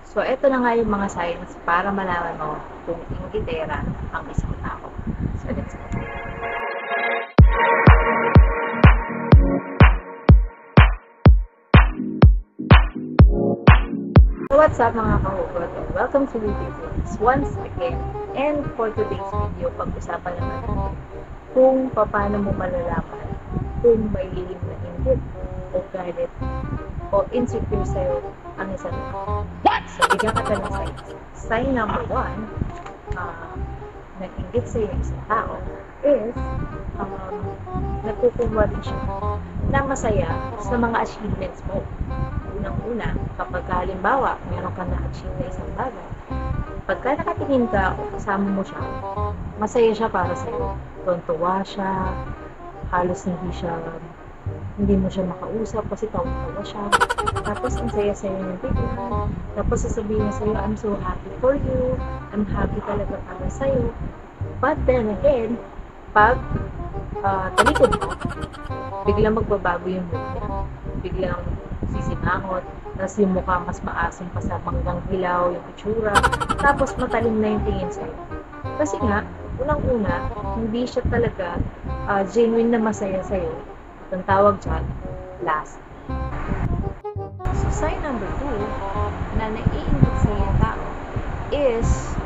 So, eto na nga yung mga signs para malaman mo kung inggitera ang isang tao. So, let's go. So, what's up mga kahugot? And welcome to Videos once again. And for today's video, pag-usapan naman natin kung paano mo malalaman kung may lihim na inggit o galit o insecure sa'yo ang isang tao. So, bigyan ka ng signs. Sign number 1, nag-inggit sa'yo yung isang tao is nagkukuha rin siya na masaya sa mga achievements mo. Unang-una, kapag halimbawa, meron ka na-achieve na isang bagay, pagka nakatingin ka o kasama mo siya, masaya siya para sa'yo. Tuntuwa siya, halos hindi mo siya makausap kasi tawa-tawa siya. Tapos, ang saya-saya ng tignan. Tapos, sasabihin niya sa'yo, I'm so happy for you. I'm happy talaga para sa'yo. But then again, pag talikod mo, biglang magbabago yung mood niya. Biglang sisimangot, tapos yung mukha mas maasim pa sa manggang hilaw, yung itsura, tapos matalim na yung tingin sa'yo. Kasi nga, unang-una, hindi siya talaga genuine na masaya sa'yo. Ang tawag dyan, last. So, sign number 2 na naiinggit sa'yo yung tao is,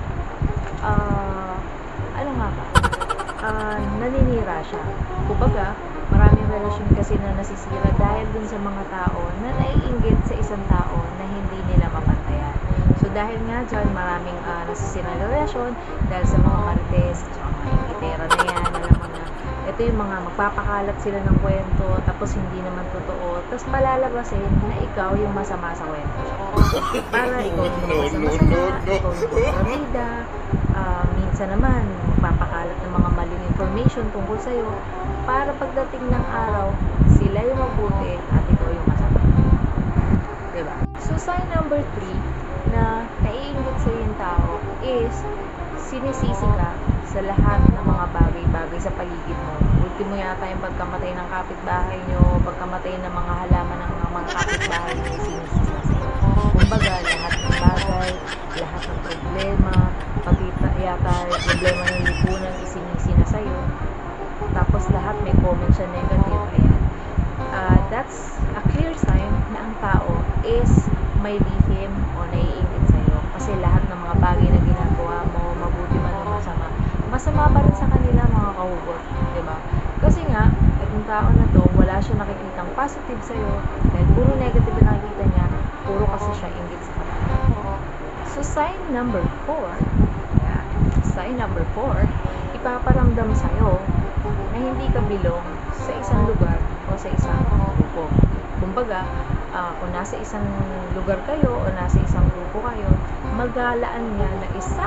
naninira siya. Kumbaga, maraming relasyon kasi na nasisira dahil dun sa mga tao na naiinggit sa isang tao na hindi nila mapantayan. So, dahil nga dyan, maraming nasisira na relasyon dahil sa mga marites, sa mga inggitera na yan, alam mo na, ito yung mga magpapakalat sila ng kwento, tapos hindi naman totoo, tapos palalabasin na ikaw yung masama sa kwento. Para ikaw yung masama, ikaw yung kontrabida, minsan naman, magpapakalat ng mga maling information tungkol sa'yo, para pagdating ng araw, sila yung mabuti at ikaw yung masama. Diba? So, sign number 3 na naiinggit sa'yo yung tao is sinisisi ka sa lahat ng mga bagay-bagay sa paligid mo. Ultimo yata yung pagkamatay ng kapitbahay nyo, pagkamatay ng mga halaman ng mga kapitbahay nyo, sinisisi na sa'yo. Kumbaga, lahat ng bagay, lahat ng problema, pati yata yung problema ng lipunan, isinisi na sa'yo. Tapos lahat may comment siya negative. Ayan. That's a clear sign na ang tao is may lihim o naiinggit sa'yo. Kasi lahat ng mga bagay na ginagawa mo, mabuti man o masama pa rin sa kanila mga kahugot. Diba? Kasi nga, itong tao na to, wala siya nakikitang positive sa'yo. Dahil puro negative na nakikita niya, puro kasi siya inggit sa kanila. So, sign number 4, sign number 4, ipaparamdam sa'yo na hindi ka belong sa isang lugar o sa isang grupo. Kumbaga, kung nasa isang lugar kayo o nasa isang grupo kayo, maglalaan niya na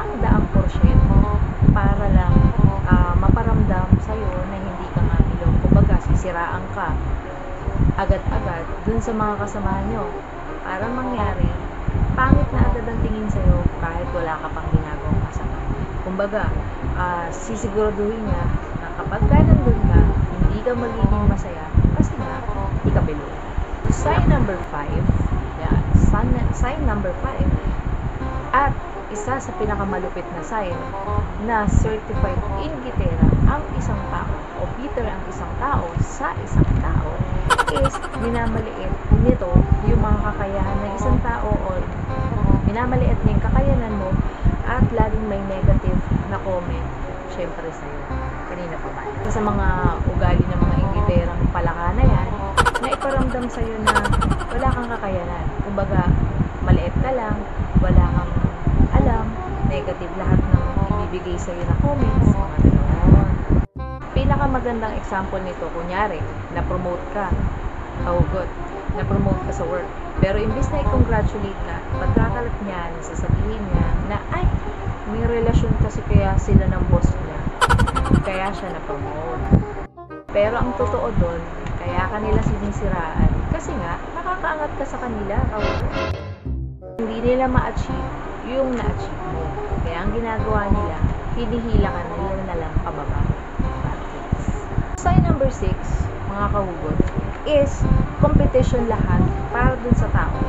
100% para lang maparamdam sa'yo na hindi ka nga belong. Kumbaga, sisiraan ka agad-agad dun sa mga kasama nyo para mangyari, pangit na agad ang tingin sa'yo kahit wala ka pang ginagawang masama. Kumbaga, sisiguraduhin niya na kapag ka nandun ka, hindi ka magiging masaya kasi nga, hindi ka belong. So, sign number 5, sign number 5, at isa sa pinakamalupit na sign na certified inggitera ang isang tao o bitter ang isang tao sa isang tao is minamaliit nito yung mga kakayahan ng isang tao o minamaliit niya yung kakayanan mo at laging may negative na comment syempre sa'yo. Kanina pa ba? Sa mga ugali ng mga inggiterang palaka na yan, na iparamdam sa'yo na wala kang kakayanan. Kumbaga, maliit ka lang, wala kang alam, negative lahat ng ibibigay sa'yo na comments, mga ganoon. Pinakamagandang example nito, kunyari, na-promote ka, kahugot, na-promote ka sa work. Pero imbis na i-congratulate ka, pagkakalat niya, sasabihin niya na, ay, may relasyon kasi kaya sila ng boss niya. Kaya siya na-promote. Pero ang totoo doon, kaya kanila sinisiraan. Kasi nga, nakakaangat ka sa kanila, kahugot. Hindi nila ma-achieve yung na-achieve mo. Kaya ang ginagawa nila, hinihila ka nila na lang pababa. Sign number 6, mga kahugot, is competition lahat para dun sa tao niya.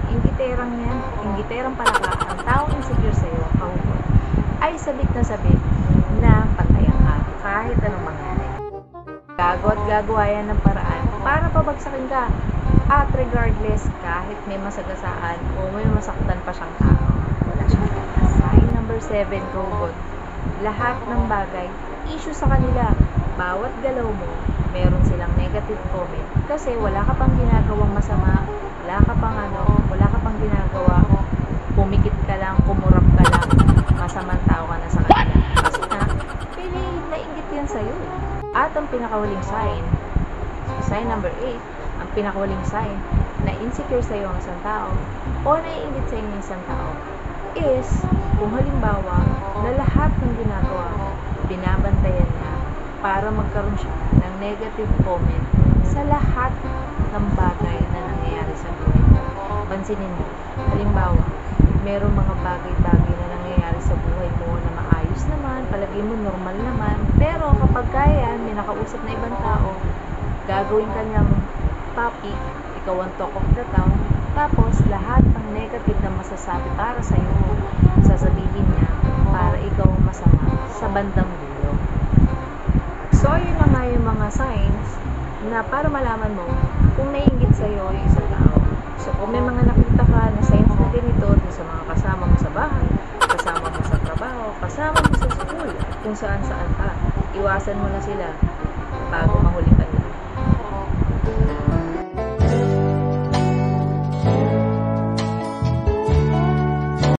inggiterang palaka, ang taong insecure sa'yo, kahugot, ay sabik na pantayan ka kahit anong mangyari. Gagawa yan ng paraan para pabagsakin ka. At regardless, kahit may masagasaan o may masaktan pa siyang tao, wala siyang gatas. Sign number 7, kahugot. Lahat ng bagay, issue sa kanila. Bawat galaw mo, meron silang negative comment. Kasi wala ka pang ginagawang masama, wala ka pang ginagawa, pumikit ka lang, kumurap ka lang, masamang tao ka na sa kanila. Kasi na, nainggit yan sa'yo. At ang pinakahuling sign, sign number 8, ang pinakahuling sign na insecure sa'yo ang isang tao o naiinggit sa'yo ng isang tao is kung halimbawa na lahat ng ginagawa binabantayan niya para magkaroon siya ng negative comment sa lahat ng bagay na nangyayari sa buhay mo. Pansinin mo, halimbawa, merong mga bagay-bagay na nangyayari sa buhay mo na maayos naman, palagi mo normal naman, pero kapag kaya may nakausap na ibang tao, gagawin ka niyang topic, ikaw ang talk of the town, tapos lahat ng negative na masasabi para sa'yo, sasabihin niya para ikaw ang masama sa bandang dulo. So, yun na nga yung mga signs na para malaman mo kung naiinggit sa'yo yung isang tao. So, kung may mga nakita ka na signs na ganito dun sa mga kasama mo sa bahay, kasama mo sa trabaho, kasama mo sa school, kung saan-saan ka, iwasan mo na sila bago mahuli ka nila.